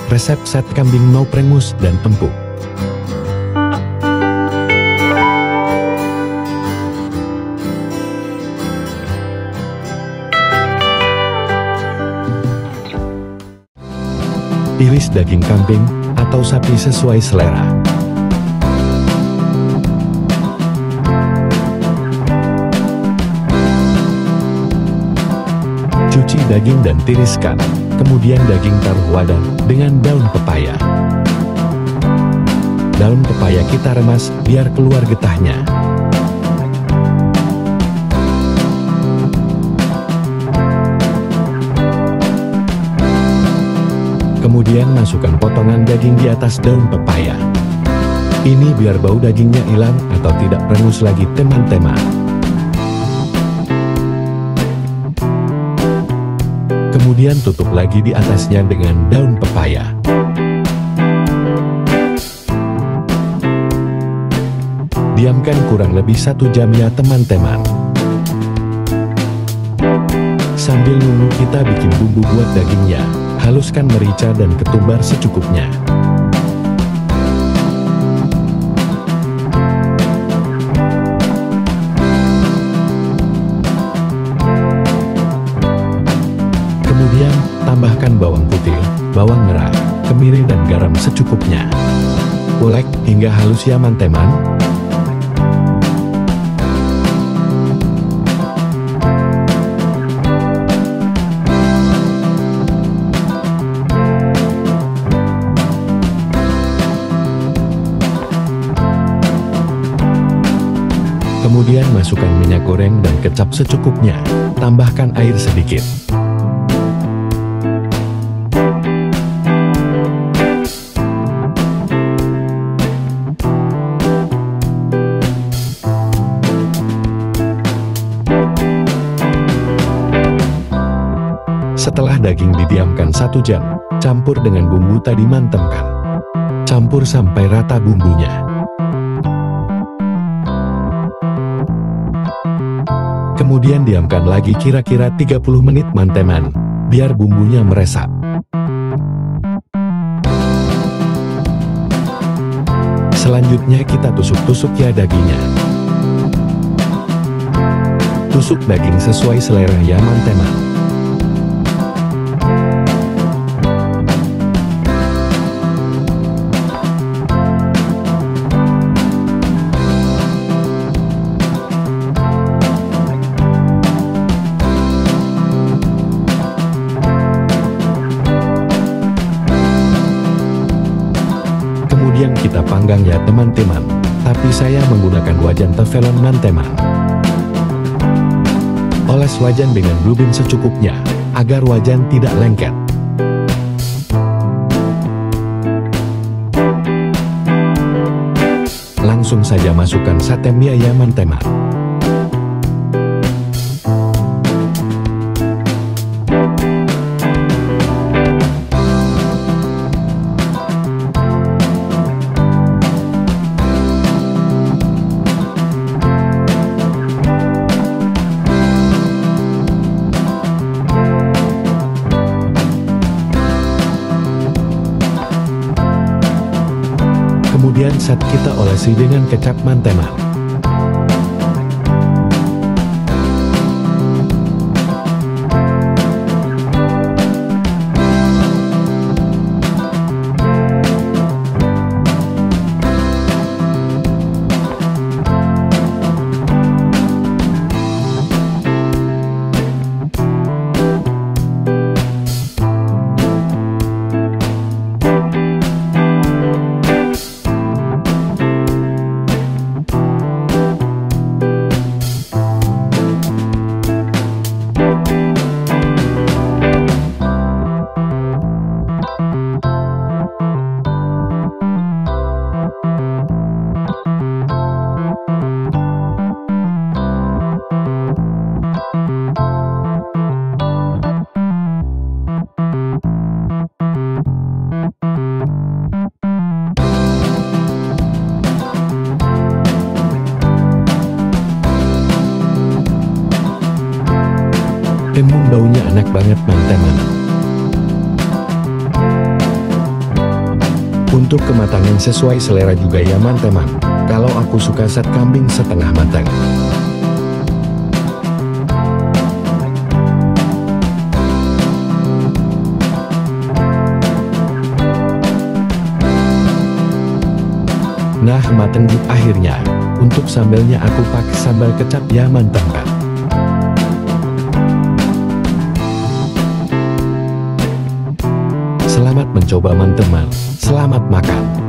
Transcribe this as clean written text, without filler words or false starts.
resep set kambing mau prengus dan empuk. Iris daging kambing atau sapi sesuai selera. Cuci daging dan tiriskan. Kemudian daging taruh wadah dengan daun pepaya. Daun pepaya kita remas biar keluar getahnya. Kemudian masukkan potongan daging di atas daun pepaya. Ini biar bau dagingnya hilang atau tidak prengus lagi teman-teman. Kemudian tutup lagi di atasnya dengan daun pepaya. Diamkan kurang lebih 1 jam ya teman-teman. Sambil nunggu kita bikin bumbu buat dagingnya. Haluskan merica dan ketumbar secukupnya. Kemudian, tambahkan bawang putih, bawang merah, kemiri dan garam secukupnya. Ulek hingga halus ya teman-teman. Kemudian masukkan minyak goreng dan kecap secukupnya. Tambahkan air sedikit. Setelah daging didiamkan 1 jam, campur dengan bumbu tadi mantapkan. Campur sampai rata bumbunya. Kemudian diamkan lagi kira-kira 30 menit teman-teman, biar bumbunya meresap. Selanjutnya kita tusuk-tusuk ya dagingnya. Tusuk daging sesuai selera ya teman-teman. Kemudian kita panggang ya teman-teman, tapi saya menggunakan wajan teflon teman-teman. Oles wajan dengan blue bean secukupnya, agar wajan tidak lengket. Langsung saja masukkan sate mie ya teman-teman. Kemudian set kita olesi dengan kecap teman-teman. Baunya enak banget teman-teman. Untuk kematangan sesuai selera juga ya teman. Kalau aku suka set kambing setengah matang. Nah mateng akhirnya. Untuk sambelnya aku pakai sambal kecap ya teman. Selamat mencoba teman. Selamat makan.